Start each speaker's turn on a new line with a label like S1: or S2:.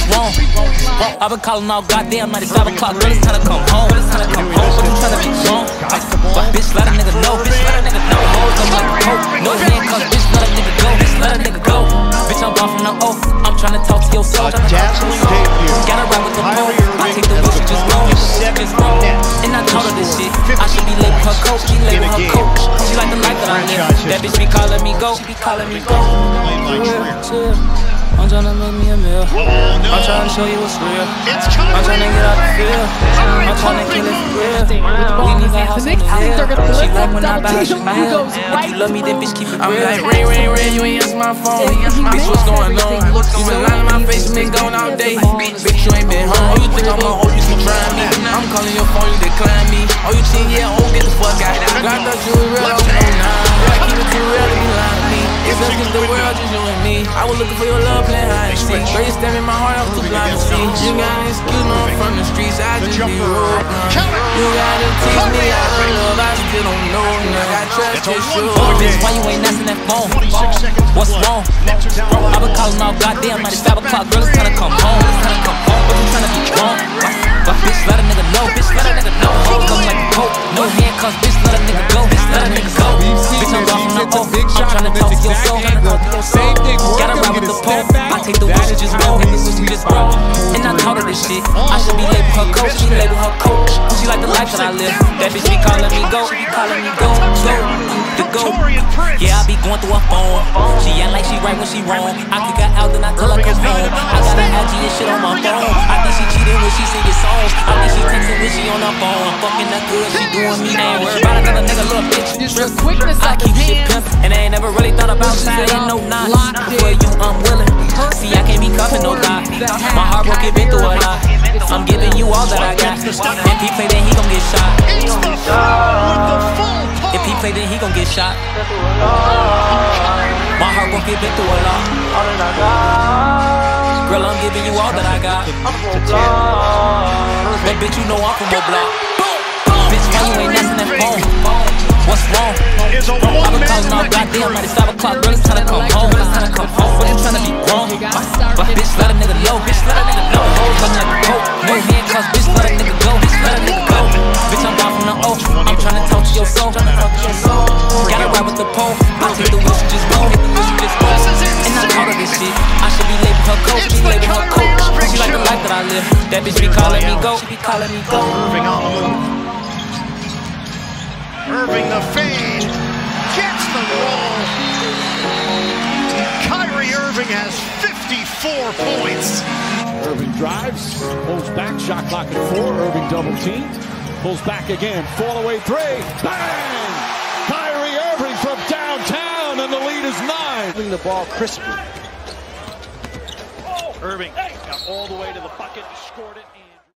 S1: What's wrong? I've been calling all goddamn night. It's 5 o'clock, girl, it's time to come home. It's time to come home, but you tryna be wrong. But bitch, let a nigga know. Bitch, let a nigga know. Hoes up like a coat. No handcuffs, bitch, let a nigga go. Bitch, let a nigga go. Bitch, I'm gone from the O. I'm tryna talk to your soul.
S2: Dazzling debut.
S1: Gotta ride with the pole. I take the wheel, she just roll. And I told her this shit. I should be labeled her coach. She labeled her coach. She like the life that I live. That bitch be calling me go. She be calling me go. I'm tryna make me a meal. I'm tryna show you what's real. I'm tryna get out the field. I'm tryna kill it for real. We need that house on the hill. She like when I buy her, she real. If you love me, then bitch, keep it real. I'm like, ring, ring, ring, you ain't answer my phone. Bitch, what's going on? You been lying in my face, you been gone all day. Bitch, you ain't been home. Oh, you think I'm a hoe, you keep trying me. I'm calling your phone, you decline me. Oh, you cheat, yeah, oh, get the fuck out. God, I thought you was real, oh, nah. I keep it too real to be lying to me. It's us against the world, just you and me. I was looking for your love, playing hide and seek. Girl, you stabbing my heart, I was too blind to see. You gotta excuse me, I'm from the streets, I just be rude. You gotta teach me how to love, I still don't know. I got trust issues. Bitch, why you ain't answering that phone? What's wrong? I've been calling all goddamn night. It's 5 o'clock, girl, it's time to come home. It's time to come home, but you tryna be wrong. But bitch, let a nigga know. Bitch, let a nigga know. Hoes up like a coat. No handcuffs, bitch, let a nigga go. Bitch, let a nigga go. Bitch, I'm gone from the O. I'm tryna talk to your soul. Gotta ride with the pole. I take the wheel, she just roll. She just roll. And I told her this shit. I should be labeled her coach. She labeled her coach. She like the life that I live. That bitch be calling me go. She be calling me go. Go. Yeah, I be going through her phone. She act like she right when she wrong. I kick her out, then I tell her come home. I got her IG and shit on my phone. I think she cheating when she singing songs. I think she texting when she on her phone. I'm fucking that good, she doing me. They ain't worried about another nigga, little bitch. I keep shit pimp, and I ain't never really thought about you. Say ain't no notch. For you, I'm willing. See, I can't be cuffing no dot. My heart broke, it been through a lot. I'm giving you all that I got. If he play, then he gon' get shot. If he play, then he gon' get shot. My heart broke, it been through a lot. Girl, I'm giving you all that I got. But bitch, you know I'm from a block. Bitch, why you ain't answering that phone? What's wrong? I've been calling all goddamn night. It's 5 o'clock, girl, it's time to come home. It's time to come home, but you tryna be wrong. But bitch, let a nigga know. Bitch, let a nigga know. Hoes up like a coat. No handcuffs, bitch, let a nigga go. Bitch, let a nigga go. Bitch, I'm gone from the O. I'm tryna talk to your soul. Gotta ride with the pole. I take the wheel, she just roll. And I told her this shit. I should be labeled her coach. She labeled her coach. She like the life that I live. That bitch be calling me go. She be calling me go.
S2: Irving on the move. Irving the fade, gets the roll. Kyrie Irving has 54 points.
S3: Irving drives, pulls back, shot clock at 4. Irving double team, pulls back again, fall away 3. Bang! Kyrie Irving from downtown, and the lead is 9.
S4: Moving the ball crisply.
S3: Irving got all the way to the bucket, scored it.